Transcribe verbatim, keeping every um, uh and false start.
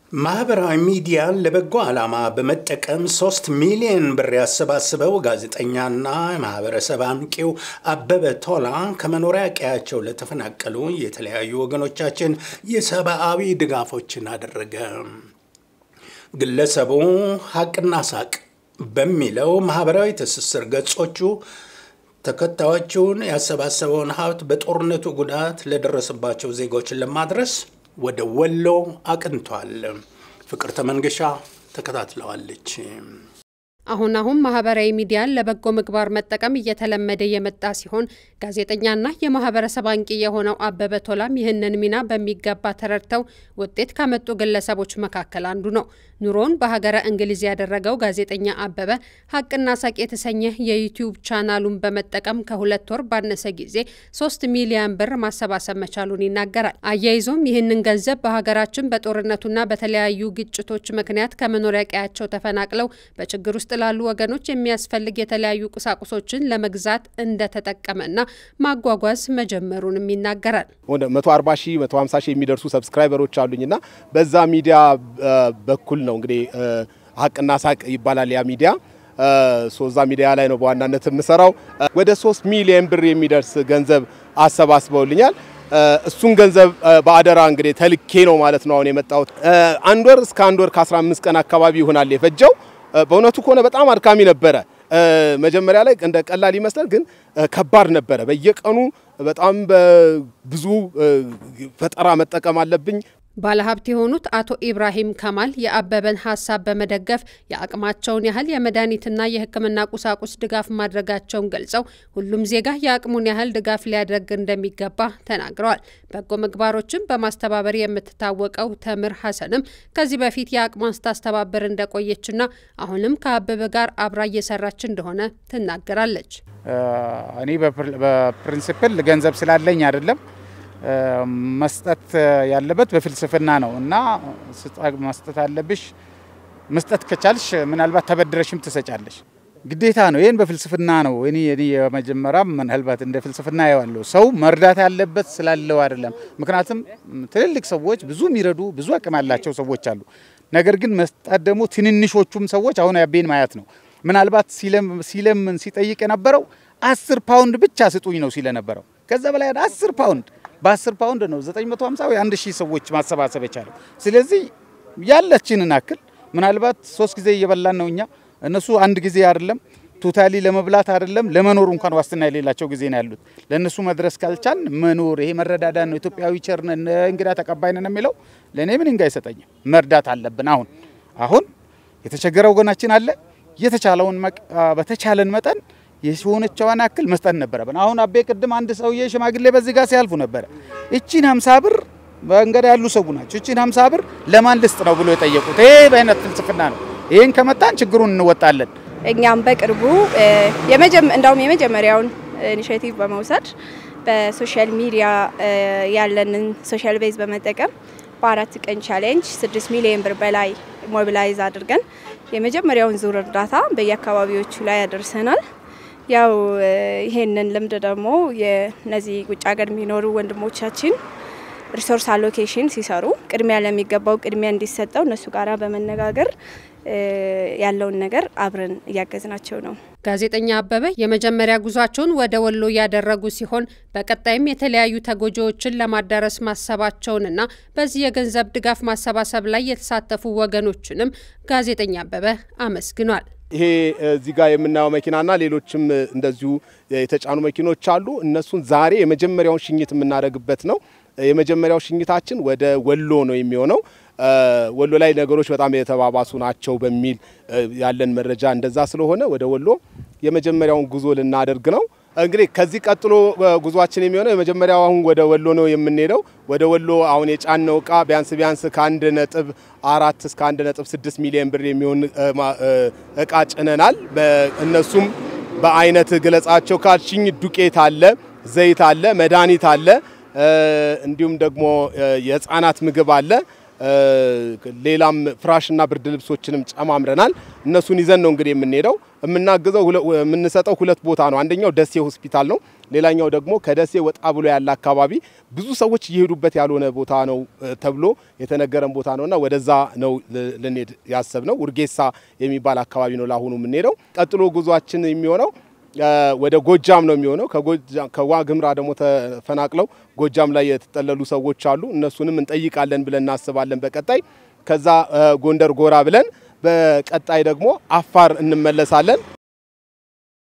ማህበራዊ ሚዲያን ለበጎ ዓላማ በመጠቀም ሶስት ሚሊዮን ብር ያሰባሰበው ጋዜጠኛና ማህበረሰብ አንቂው አበበ ቶላ ከመኖሪያ ቀያቸው ለተፈናቀሉ የተለያዩ ወገኖቻችን የሰብአዊ ድጋፎችን አደረገ። ግለሰቡ ሀቅና ሳቅ በሚለው ማህበራዊ ትስስር ገጾቹ ተከታዮቹን ያሰባሰበውን ሀብት በጦርነቱ ጉዳት ለደረሰባቸው ዜጎች ለማድረስ ወደ ወሎ አቅንቷል። ፍቅርተ መንገሻ ተከታትለዋለች። አሁን አሁን ማህበራዊ ሚዲያን ለበጎ ምግባር መጠቀም እየተለመደ የመጣ ሲሆን ጋዜጠኛና የማህበረሰብ አንቂ የሆነው አበበ ቶላም ይህንን ሚና በሚገባ ተረድተው ውጤት ካመጡ ግለሰቦች መካከል አንዱ ነው። ኑሮን በሀገረ እንግሊዝ ያደረገው ጋዜጠኛ አበበ ሀቅና ሳቅ የተሰኘ የዩቲዩብ ቻናሉን በመጠቀም ከሁለት ወር ባነሰ ጊዜ ሶስት ሚሊዮን ብር ማሰባሰብ መቻሉን ይናገራል። አያይዞም ይህንን ገንዘብ በሀገራችን በጦርነቱና በተለያዩ ግጭቶች ምክንያት ከመኖሪያ ቀያቸው ተፈናቅለው በችግር ውስጥ ላሉ ወገኖች የሚያስፈልግ የተለያዩ ቁሳቁሶችን ለመግዛት እንደተጠቀመና ማጓጓዝ መጀመሩንም ይናገራል። ወደ መቶ አርባ ሺህ መቶ ሃምሳ ሺህ የሚደርሱ ሰብስክራይበሮች አሉኝና በዛ ሚዲያ በኩል ነው እንግዲህ ሀቅና ሳቅ ይባላል ያ ሚዲያ ሶዛ ሚዲያ ላይ ነው በዋናነት የምሰራው። ወደ ሶስት ሚሊዮን ብር የሚደርስ ገንዘብ አሰባስበውልኛል። እሱን ገንዘብ በአደራ እንግዲህ ተልኬ ነው ማለት ነው አሁን የመጣሁት። አንድ ወር እስከ አንድ ወር ከአስራ አምስት ቀን አካባቢ ይሆናል የፈጀው። በእውነቱ ከሆነ በጣም አድካሚ ነበረ። መጀመሪያ ላይ እንደ ቀላል ይመስላል ግን ከባድ ነበረ። በየቀኑ በጣም ብዙ ፈጠራ መጠቀም አለብኝ። ባለሀብት የሆኑት አቶ ኢብራሂም ከማል የአበበን ሐሳብ በመደገፍ የአቅማቸውን ያህል የመድኃኒትና የሕክምና ቁሳቁስ ድጋፍ ማድረጋቸውን ገልጸው ሁሉም ዜጋ የአቅሙን ያህል ድጋፍ ሊያደርግ እንደሚገባ ተናግረዋል። በጎ ምግባሮችን በማስተባበር የምትታወቀው ተምር ሐሰንም ከዚህ በፊት የአቅሟን ስታስተባበር እንደቆየችና አሁንም ከአበበ ጋር አብራ እየሰራች እንደሆነ ትናገራለች። እኔ በፕሪንሲፕል ገንዘብ ስላለኝ አይደለም መስጠት ያለበት በፍልስፍና ነው እና መስጠት አለብሽ። መስጠት ከቻልሽ ምናልባት ተበድረሽም ትሰጫለሽ። ግዴታ ነው። ይሄን በፍልስፍና ነው። እኔ እኔ መጀመሪያ ምናልባት እንደ ፍልስፍና ያለው ሰው መርዳት ያለበት ስላለው አይደለም። ምክንያቱም ትልልቅ ሰዎች ብዙ የሚረዱ ብዙ አቅም ያላቸው ሰዎች አሉ። ነገር ግን መስጠት ደግሞ ትንንሾቹም ሰዎች አሁን ያቤን ማያት ነው። ምናልባት ሲለም ሲለምን ሲጠይቅ የነበረው አስር ፓውንድ ብቻ ስጡኝ ነው ሲለ ነበረው። ከዛ በላይ አስር ፓውንድ በአስር ፓውንድ ነው ዘጠኝ መቶ ሃምሳ ወይ አንድ ሺህ ሰዎች ማሰባሰብ የቻለው። ስለዚህ ያለችንን አክል ምናልባት ሶስት ጊዜ እየበላን ነው እኛ እነሱ አንድ ጊዜ አይደለም ቶታሊ ለመብላት አይደለም ለመኖር እንኳን ዋስትና የሌላቸው ጊዜ ነው ያሉት። ለነሱ መድረስ ካልቻን መኖር ይሄ መረዳዳ ነው። ኢትዮጵያዊ ቸርነን እንግዳ ተቀባይነን የሚለው ለኔ ምን እንጋ ይሰጠኝ መርዳት አለብን። አሁን አሁን የተቸገረው ወገናችን አለ የተቻለውን በተቻለን መጠን የሆነቻውን አክል መስጠት ነበረብን። አሁን አቤ ቅድም አንድ ሰውዬ ሽማግሌ በዚህ ጋር ሲያልፉ ነበር። እቺን ሃምሳ ብር በእንገዳ ያሉ ሰው ናቸው። እቺን ሃምሳ ብር ለማን ልስጥ ነው ብሎ የጠየቁት። ይሄ በእነት ፍልስፍና ነው። ይሄን ከመጣን ችግሩን እንወጣለን። እኛም በቅርቡ የመጀመ እንዳውም የመጀመሪያውን ኢኒሺዬቲቭ በመውሰድ በሶሻል ሚዲያ ያለንን ሶሻል ቤዝ በመጠቀም በአራት ቀን ቻሌንጅ ስድስት ሚሊዮን ብር በላይ ሞቢላይዝ አድርገን የመጀመሪያውን ዙር እርዳታ በየአካባቢዎቹ ላይ ያደርሰናል። ያው ይሄንን ልምድ ደግሞ የነዚህ ውጭ ሀገር የሚኖሩ ወንድሞቻችን ሪሶርስ አሎኬሽን ሲሰሩ ቅድሚያ ለሚገባው ቅድሚያ እንዲሰጠው እነሱ ጋራ በመነጋገር ያለውን ነገር አብረን ያገዝናቸው ነው። ጋዜጠኛ አበበ የመጀመሪያ ጉዟቸውን ወደ ወሎ ያደረጉ ሲሆን በቀጣይም የተለያዩ ተጎጂዎችን ለማዳረስ ማሰባቸውንና በዚህ የገንዘብ ድጋፍ ማሰባሰብ ላይ የተሳተፉ ወገኖችንም ጋዜጠኛ አበበ አመስግኗል። ይሄ እዚህ ጋር የምናየው መኪናና ሌሎችም እንደዚሁ የተጫኑ መኪኖች አሉ። እነሱን ዛሬ የመጀመሪያውን ሽኝት የምናደርግበት ነው። የመጀመሪያው ሽኝታችን ወደ ወሎ ነው የሚሆነው። ወሎ ላይ ነገሮች በጣም የተባባሱ ናቸው በሚል ያለን መረጃ እንደዛ ስለሆነ ወደ ወሎ የመጀመሪያውን ጉዞ ልናደርግ ነው። እንግዲህ ከዚህ ቀጥሎ ጉዟችን የሚሆነው የመጀመሪያው አሁን ወደ ወሎ ነው የምንሄደው። ወደ ወሎ አሁን የጫነው ዕቃ ቢያንስ ቢያንስ ከአንድ ነጥብ አራት እስከ አንድ ነጥብ ስድስት ሚሊዮን ብር የሚሆን ዕቃ ጭነናል። እነሱም በአይነት ግለጻቸው ካልሽኝ ዱቄት አለ፣ ዘይት አለ፣ መድኃኒት አለ፣ እንዲሁም ደግሞ የህፃናት ምግብ አለ። ሌላም ፍራሽና ብርድ ልብሶችንም ጨማምረናል። እነሱን ይዘን ነው እንግዲህ የምንሄደው። የምናግዘው የምንሰጠው ሁለት ቦታ ነው። አንደኛው ደሴ ሆስፒታል ነው። ሌላኛው ደግሞ ከደሴ ወጣ ብሎ ያለ አካባቢ ብዙ ሰዎች እየሄዱበት ያልሆነ ቦታ ነው ተብሎ የተነገረን ቦታ ነውና ወደዛ ነው ልንሄድ ያሰብነው። ውርጌሳ የሚባል አካባቢ ነው ለአሁኑ የምንሄደው። ቀጥሎ ጉዟችን የሚሆነው ወደ ጎጃም ነው የሚሆነው። ከጎጃም ከዋግምራ ደግሞ ተፈናቅለው ጎጃም ላይ የተጠለሉ ሰዎች አሉ። እነሱንም እንጠይቃለን ብለን እናስባለን በቀጣይ። ከዛ ጎንደር ጎራ ብለን በቀጣይ ደግሞ አፋር እንመለሳለን።